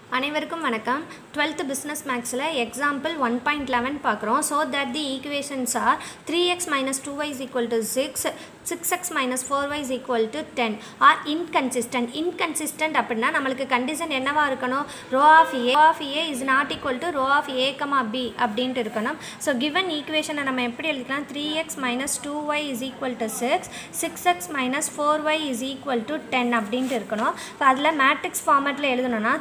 அனைவருக்கும் வணக்கம் 12th business maxல example 1.11 பார்க்குறோம் so that the equations are 3x minus 2y is equal to 6 6x minus 4y is equal to 10 are inconsistent அப்படின்னா நம்மளுக்கு condition என்னவா இருக்கணும் rho of a is not equal to rho of a comma b அப்படின்ட்டு இருக்கணும் so given equation நம்ம எப்படி எழுதிக்கலாம் 3x minus 2y is equal to 6 6x minus 4y is equal to 10 அப்படின்ட்டு இருக்கணும் அதில் மேட்ரிக்ஸ் ஃபார்மேட்டில் எழுதணும்னா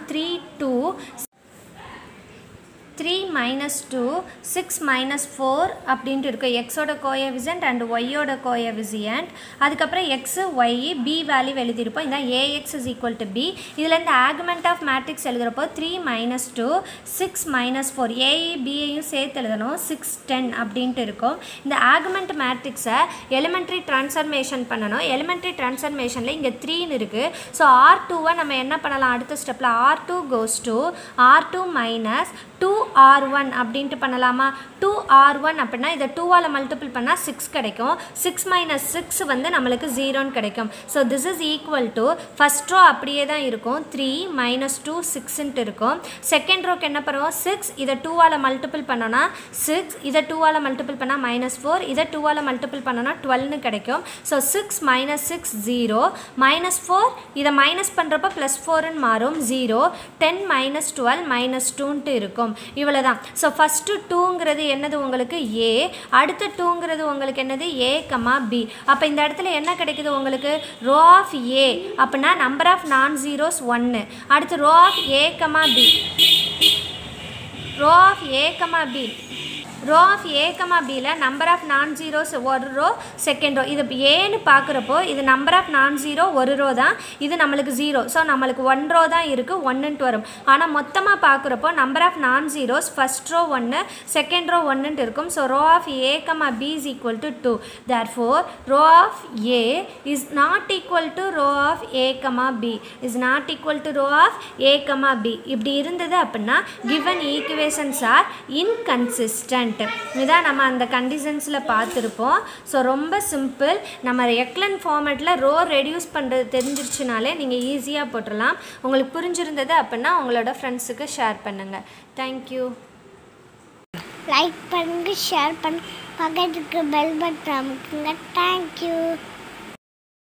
3 minus 2 6 minus 4 அப்படின்ட்டு இருக்கும் எக்ஸோட கோஎஃபிஷியன்ட் அண்ட் ஒய்யோட கோஎஃபிஷியன்ட் அதுக்கப்புறம் எக்ஸு ஒய் பி வேல்யூ எழுதியிருப்போம் இந்த A X is equal to B இதில் இந்த ஆகுமெண்ட் ஆஃப் மேட்ரிக்ஸ் எழுதுகிறப்போ 3 minus 2 6 minus 4 ஏஐ பிஐயும் சேர்த்து எழுதணும் 6 10 அப்படின்ட்டு இருக்கும் இந்த ஆகுமெண்ட் மேட்ரிக்ஸை எலிமெண்ட்ரி ட்ரான்ஸ்ஃபர்மேஷன் பண்ணணும் எலிமெண்ட்ரி ட்ரான்ஸ்ஃபர்மேஷனில் இங்கே 3ன்னு இருக்குது ஸோ R2வை நம்ம என்ன பண்ணலாம் அடுத்த ஸ்டெப்பில் R2 goes to R2 minus 2R1 அப்படின்ட்டு பண்ணலாமா 2R1 அப்படின்னா இதை 2ஆல் மல்டிபிள் பண்ணால் 6 கிடைக்கும் 6 minus 6 வந்து நம்மளுக்கு 0ன்னு கிடைக்கும் so this is equal to first row அப்படியே தான் இருக்கும் 3 minus 2 6ன்ட்டு இருக்கும் செகண்ட் ரோக்கு என்ன பண்ணுவோம் 6 இதை 2ஆல் மல்டிபிள் பண்ணோன்னா 6 இதை 2ஆல் மல்டிபிள் பண்ணால் -4 இதை 2ஆல் மல்டிபிள் பண்ணோன்னா 12ன்னு கிடைக்கும் ஸோ 6 minus 6 0 -4 இதை மைனஸ் பண்ணுறப்ப +4ன்னு மாறும் 0 10 minus 12 -2ன்ட்டு இருக்கும் இவ்வளவுதான் ஸோ ஃபஸ்ட்டு 2ங்கிறது என்னது உங்களுக்கு ஏ அடுத்த 2ங்கிறது உங்களுக்கு என்னது ஏ கமா பி அப்போ இந்த இடத்துல என்ன கிடைக்குது உங்களுக்கு ரோ ஆஃப் ஏ அப்படின்னா நம்பர் ஆஃப் நான் ஜீரோஸ் 1 அடுத்து row of A comma B row of A comma B row of A comma பியில் நம்பர் ஆஃப் நான் ஜீரோஸ் ஒரு ரோ செகண்ட் ரோ இது ஏன்னு பார்க்குறப்போ இது நம்பர் ஆஃப் நான் ஜீரோ ஒரு row தான் இது நம்மளுக்கு 0 ஸோ நம்மளுக்கு 1 ரோ தான் இருக்குது 1ன்ட்டு வரும் ஆனால் மொத்தமாக பார்க்குறப்போ number of non zeros first row 1 second row 1ன்ட்டு இருக்கும் so row of A comma B is equal to 2 therefore row of A is not equal to row of A comma B is not equal to row of A comma B இப்படி இருந்தது அப்படின்னா given equations R inconsistent இதான் நம்ம அந்த கண்டிஷன்ஸில் பார்த்துருப்போம் so ரொம்ப simple நம்ம echelon ஃபார்மேட்டில் ரோ ரெடியூஸ் பண்ணுறது தெரிஞ்சிருச்சுனாலே நீங்கள் ஈஸியாக போட்டுடலாம் உங்களுக்கு புரிஞ்சிருந்தது அப்படின்னா உங்களோட ஃப்ரெண்ட்ஸுக்கு ஷேர் பண்ணுங்கள் தேங்க்யூ லைக் பண்ணுங்கள் ஷேர் பண்ணுங்கள் பக்கத்துக்கு பெல் பட்டன் அமுக்குங்க தேங்க்யூ